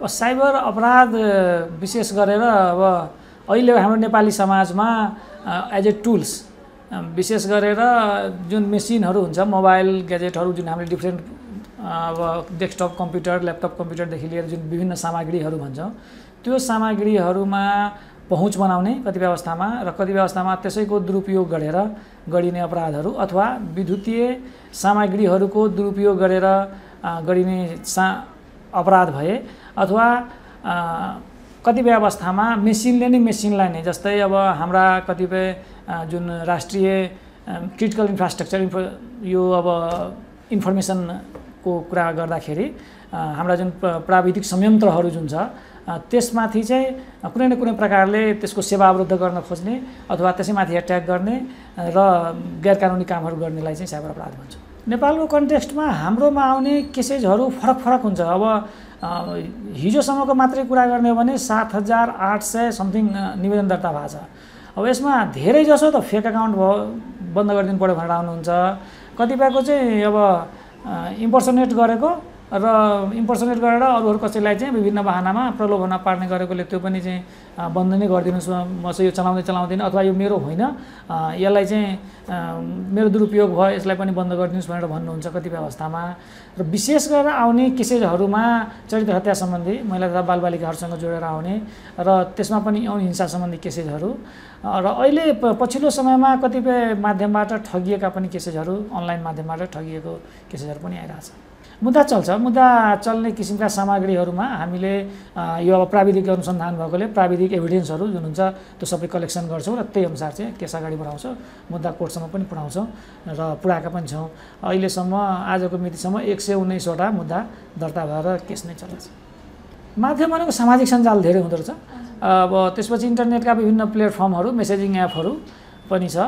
Cyber अपराध विशेष गरेर अब अहिले हाम्रो नेपाली समाजमा एज ए टुल्स विशेष गरेर जुन मेसिनहरू हुन्छ मोबाइल ग्याजेटहरू जुन हामीले डिफ्रेन्ट अब डेस्कटप कम्प्युटर ल्यापटप कम्प्युटरदेखि लिएर जुन विभिन्न सामग्रीहरू भन्छौँ त्यो सामग्रीहरूमा पहुँच बनाउने कतिपय अवस्थामा र कतिपय अवस्थामा त्यसैको दुरुपयोग गरेर गरिने अपराधहरू अथवा विद्युतीय सामग्रीहरूको दुरुपयोग गरेर गरिने अपराध भए अथवा कतिपय अवस्थामा मेसिनले नै मेसिनलाई नै जस्तै अब हाम्रा कतिपय जुन राष्ट्रिय क्रिटिकल इन्फ्रास्ट्रक्चर यो अब इन्फर्मेसनको कुरा गर्दाखेरि हाम्रा जुन प्राविधिक संयन्त्रहरू जुन छ त्यसमाथि चाहिँ कुनै न कुनै प्रकारले त्यसको सेवा अवरुद्ध गर्न खोज्ने अथवा त्यसैमाथि एट्याक गर्ने र गैरकानुनी कामहरू गर्नेलाई चाहिँ साइबर अपराध भन्छ। नेपालको कन्टेक्स्टमा हाम्रोमा आउने केसेजहरू फरक फरक हुन्छ। अब हिजोसम्मको मात्रै कुरा गर्ने हो भने 7,800 समथिङ निवेदन दर्ता भएको छ। अब यसमा धेरै जसो त फेक अकाउन्ट बन्द गरिदिनु पर्यो भनेर आउनुहुन्छ, कतिपयको चाहिँ अब इम्पर्सनेट गरेको र इम्पर्सनेट गरेर अरूहरू कसैलाई चाहिँ विभिन्न बहानामा प्रलोभनमा पार्ने गरेकोले त्यो पनि चाहिँ बन्द नै गरिदिनुहोस्, म चाहिँ यो चलाउँदिनँ अथवा यो मेरो होइन, यसलाई चाहिँ मेरो दुरुपयोग भयो, यसलाई पनि बन्द गरिदिनुहोस् भनेर भन्नुहुन्छ कतिपय अवस्थामा। र विशेष गरेर आउने केसेजहरूमा चरित्र हत्या सम्बन्धी महिला तथा बालबालिकाहरूसँग जोडेर आउने र त्यसमा पनि यौन हिंसा सम्बन्धी केसेजहरू र अहिले पछिल्लो समयमा कतिपय माध्यमबाट ठगिएका पनि केसेजहरू, अनलाइन माध्यमबाट ठगिएको केसेजहरू पनि आइरहेछ। मुद्दा चल्छ, मुद्दा चल्ने किसिमका सामग्रीहरूमा हामीले यो अब प्राविधिक अनुसन्धान भएकोले प्राविधिक एभिडेन्सहरू जुन हुन्छ त्यो सबै कलेक्सन गर्छौँ र त्यही अनुसार चाहिँ केस अगाडि बढाउँछौँ, मुद्दा कोर्टसम्म पनि पुर्याउँछौँ र पुर्याएका पनि छौँ। अहिलेसम्म आजको मितिसम्म 119वटा मुद्दा दर्ता भएर केस नै चल्छ। माध्यम भनेको सामाजिक सञ्जाल धेरै हुँदो रहेछ। अब त्यसपछि इन्टरनेटका विभिन्न प्लेटफर्महरू, मेसेजिङ एपहरू पनि छ।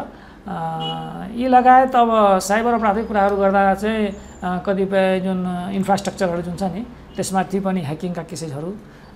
यी लगायत अब साइबर अपराधको कुराहरू गर्दा चाहिँ कतिपय जुन इन्फ्रास्ट्रक्चरहरू जुन छ नि त्यसमाथि पनि ह्याकिङका केसेजहरू,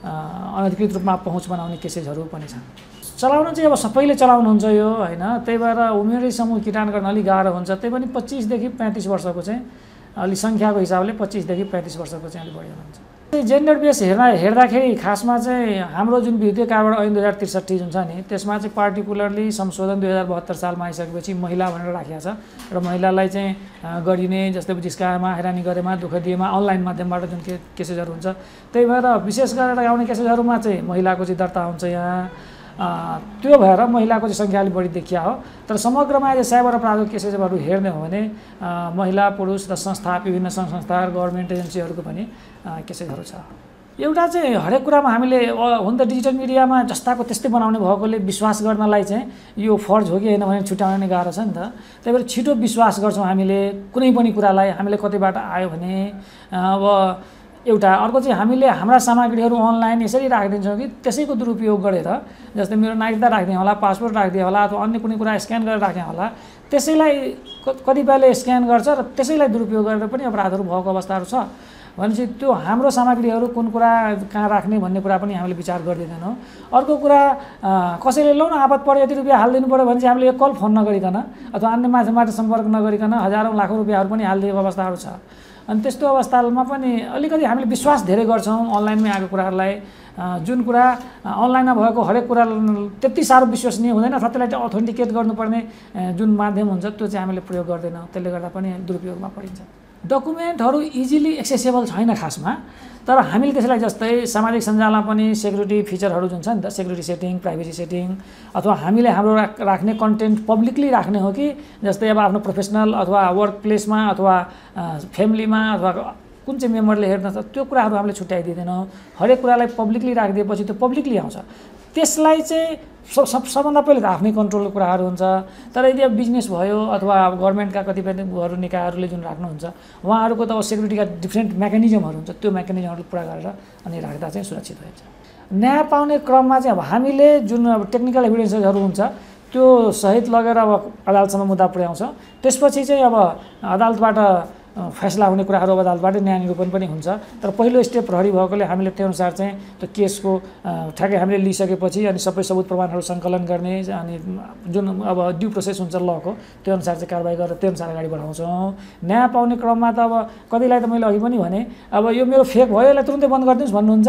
अनधिकृत रूपमा पहुँच बनाउने केसेजहरू पनि छन्। चलाउन चाहिँ अब सबैले चलाउनुहुन्छ यो होइन, त्यही भएर उमेरै समूह किटान गर्न अलिक गाह्रो हुन्छ। त्यही पनि 25 देखि 35 वर्षको चाहिँ अलि सङ्ख्याको हिसाबले 25 देखि 35 वर्षको चाहिँ अलिक बढी हुनुहुन्छ। जेन्डर बेस हेर्दाखेरि खासमा चाहिँ हाम्रो जुन विद्युतीय कार्ड ऐन 2063 जुन छ नि त्यसमा चाहिँ पार्टिकुलरली संशोधन 2072 सालमा आइसकेपछि महिला भनेर राखिएको छ र महिलालाई चाहिँ गरिने जस्तै जिस्कामा, हैरानी गरेमा, दुःख दिएमा अनलाइन माध्यमबाट जुन केसेजहरू हुन्छ त्यही भएर विशेष गरेर आउने केसेजहरूमा चाहिँ महिलाको चाहिँ दर्ता हुन्छ यहाँ। त्यो भएर महिलाको चाहिँ सङ्ख्या अलिक बढी देखिया हो। तर समग्रमा अहिले साइबर अपराधको केसेसहरू हेर्ने हो भने महिला, पुरुष र संस्था, विभिन्न सङ्घ संस्था, गभर्मेन्ट एजेन्सीहरूको पनि केसेसहरू छ। एउटा चाहिँ हरेक कुरामा हामीले हुन त डिजिटल मिडियामा जस्ताको त्यस्तै बनाउने भएकोले विश्वास गर्नलाई चाहिँ यो फर्ज हो कि होइन भने छुट्याउन नै गाह्रो छ नि त। त्यही भएर छिटो विश्वास गर्छौँ हामीले कुनै पनि कुरालाई, हामीले कतैबाट आयो भने। अब एउटा अर्को चाहिँ हामीले हाम्रा सामग्रीहरू अनलाइन यसरी राखिदिन्छौँ कि त्यसैको दुरुपयोग गरेर, जस्तै मेरो नागरिकता राखिदिएँ होला, पासपोर्ट राखिदिएँ होला अथवा अन्य कुनै कुरा स्क्यान गरेर राखेँ होला, त्यसैलाई कतिपयले स्क्यान गर्छ र त्यसैलाई दुरुपयोग गरेर पनि अपराधहरू भएको अवस्थाहरू छ। भनेपछि त्यो हाम्रो सामग्रीहरू कुन कुरा कहाँ राख्ने भन्ने कुरा पनि हामीले विचार गरिदिँदैनौँ। अर्को कुरा कसैले लौ न आपत पऱ्यो यति रुपियाँ हालिदिनु पऱ्यो भने चाहिँ हामीले एक कल फोन नगरिकन अथवा अन्य माध्यमबाट सम्पर्क नगरिकन हजारौँ लाखौँ रुपियाँहरू पनि हालिदिएको अवस्थाहरू छ। अनि त्यस्तो अवस्थामा पनि अलिकति हामीले विश्वास धेरै गर्छौँ अनलाइनमै आएको कुराहरूलाई। जुन कुरा अनलाइनमा भएको हरेक कुरा त्यति साह्रो विश्वसनीय हुँदैन अथवा त्यसलाई चाहिँ अथेन्टिकेट गर्नुपर्ने जुन माध्यम हुन्छ त्यो चाहिँ हामीले प्रयोग गर्दैनौँ, त्यसले गर्दा पनि दुरुपयोगमा परिन्छ। डकुमेन्टहरू इजिली एक्सेसेबल छैन खासमा, तर हामीले त्यसलाई जस्तै सामाजिक सञ्जालमा पनि सेक्युरिटी फिचरहरू जुन छ नि त, सेक्युरिटी सेटिङ, प्राइभेसी सेटिङ, अथवा हामीले हाम्रो राख्ने कन्टेन्ट पब्लिकली राख्ने हो कि जस्तै अब आफ्नो प्रोफेसनल अथवा वर्क प्लेसमा अथवा फ्यामिलीमा अथवा कुन चाहिँ मेम्बरले हेर्न छ त्यो कुराहरू हामीले छुट्याइदिँदैनौँ। हरेक कुरालाई पब्लिकली राखिदिएपछि त्यो पब्लिकली आउँछ। त्यसलाई चाहिँ सबभन्दा पहिले त आफ्नै कन्ट्रोलको कुराहरू हुन्छ। तर यदि अब बिजनेस भयो अथवा गभर्मेन्टका कतिपय निकायहरूले जुन राख्नुहुन्छ उहाँहरूको त अब सेक्युरिटीका डिफ्रेन्ट मेकानिजमहरू हुन्छ, त्यो मेकानिजमहरू पुरा गरेर अनि राख्दा चाहिँ सुरक्षित हुन्छ। न्याय पाउने क्रममा चाहिँ अब हामीले जुन अब टेक्निकल एभिडेन्सहरू हुन्छ त्यो सहित लगेर अब अदालतसम्म मुद्दा पुर्याउँछ। त्यसपछि चाहिँ अब अदालतबाट फैसला हुने कुराहरू अब अदालतबाट न्याय निरूपण पनि हुन्छ। तर पहिलो स्टेप प्रहरी भएकोले हामीले त्यो अनुसार चाहिँ त्यो केसको ठ्याक्कै हामीले लिइसकेपछि अनि सबै सबुत प्रमाणहरू सङ्कलन गर्ने अनि जुन अब ड्यू प्रोसेस हुन्छ लको त्यो अनुसार चाहिँ कारबाही गरेर त्यो अनुसार अगाडि बढाउँछौँ। न्याय पाउने क्रममा त अब कतिलाई त मैले अघि पनि भने अब यो मेरो फेक भयो यसलाई तुरुन्तै बन्द गरिदिनुहोस् भन्नुहुन्छ।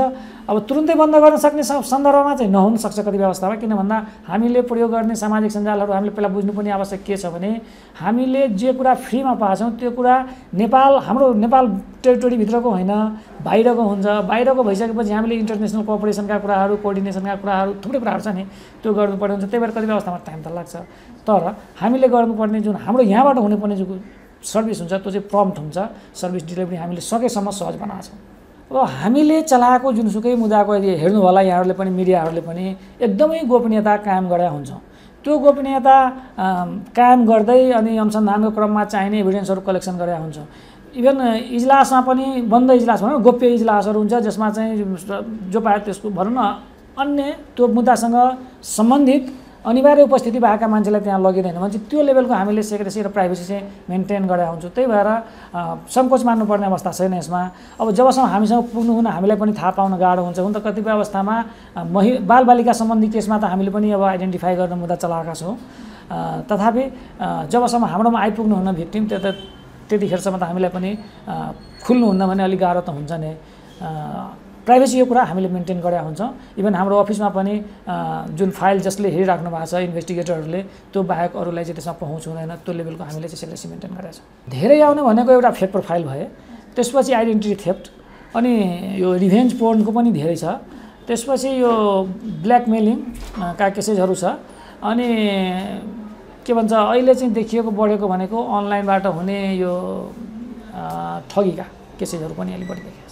अब तुरुन्तै बन्द गर्न सक्ने सन्दर्भमा चाहिँ नहुन सक्छ कतिपय अवस्थामा, किन भन्दा हामीले प्रयोग गर्ने सामाजिक सञ्जालहरू हामीले पहिला बुझ्नुपर्ने आवश्यक के छ भने हामीले जे कुरा फ्रीमा पाछौँ त्यो कुरा हाम्रो नेपाल टेरिटोरीभित्रको होइन, बाहिरको हुन्छ। बाहिरको भइसकेपछि हामीले इन्टरनेसनल कोअपरेसनका कुराहरू, कोअर्डिनेसनका कुराहरू, थुप्रै कुराहरू छ नि, त्यो गर्नुपर्ने हुन्छ। त्यही भएर कतिपय अवस्थामा टाइम त लाग्छ, तर हामीले गर्नुपर्ने जुन हाम्रो यहाँबाट हुनुपर्ने जुन सर्भिस हुन्छ त्यो चाहिँ प्रम्प्ट हुन्छ। सर्भिस डेलिभरी हामीले सकेसम्म सहज बनाएको छौँ। अब हामीले चलाएको जुनसुकै मुद्दाको यदि हेर्नु होला यहाँहरूले पनि, मिडियाहरूले पनि एकदमै गोपनीयता कायम गरेका हुन्छौँ। त्यो गोपनीयता कायम गर्दै अनि अनुसन्धानको क्रममा चाहिने एभिडेन्सहरू कलेक्सन गरेका हुन्छौँ। इभन इजलासमा पनि, बन्द इजलास भनौँ, गोप्य इजलासहरू हुन्छ जसमा चाहिँ जो पायो त्यसको भनौँ न अन्य त्यो मुद्दासँग सम्बन्धित अनिवार्य उपस्थिति भएका मान्छेलाई त्यहाँ लगिँदैन भने चाहिँ त्यो लेभलको हामीले सेक्रेसी र प्राइभेसी चाहिँ मेन्टेन गरेका हुन्छौँ। त्यही भएर सङ्कोच मान्नुपर्ने अवस्था छैन यसमा। अब जबसम्म हामीसँग पुग्नु हुन हामीलाई पनि थाहा पाउन गाह्रो हुन्छ। हुन त कतिपय अवस्थामा बालबालिका सम्बन्धी केसमा त हामीले पनि अब आइडेन्टिफाई गर्न मुद्दा चलाएका छौँ। तथापि जबसम्म हाम्रोमा आइपुग्नु हुन भिक्टिम त्यतिखेरसम्म त हामीलाई पनि खुल्नुहुन्न भने अलिक गाह्रो त हुन्छ नै। प्राइभेसी यो कुरा हामीले मेन्टेन गरेका हुन्छौँ। इभन हाम्रो अफिसमा पनि जुन फाइल जसले हेरिराख्नु भएको छ इन्भेस्टिगेटरहरूले त्यो बाहेक अरूलाई चाहिँ त्यसमा पहुँच हुँदैन, त्यो लेभलको हामीले चाहिँ सेक्रेसी मेन्टेन गरेका छौँ। धेरै आउने भनेको एउटा फेक प्रोफाइल भए, त्यसपछि आइडेन्टिटी थेफ्ट, अनि यो रिभेन्ज पोर्नको पनि धेरै छ। त्यसपछि यो ब्ल्याकमेलिङ का केसेसहरू छ। अनि के भन्छ अहिले चाहिँ देखिएको बढेको भनेको अनलाइनबाट हुने यो ठगीका केसेसहरू पनि अलिक बढी देखिएको छ।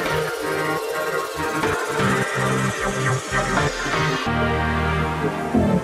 Thank you.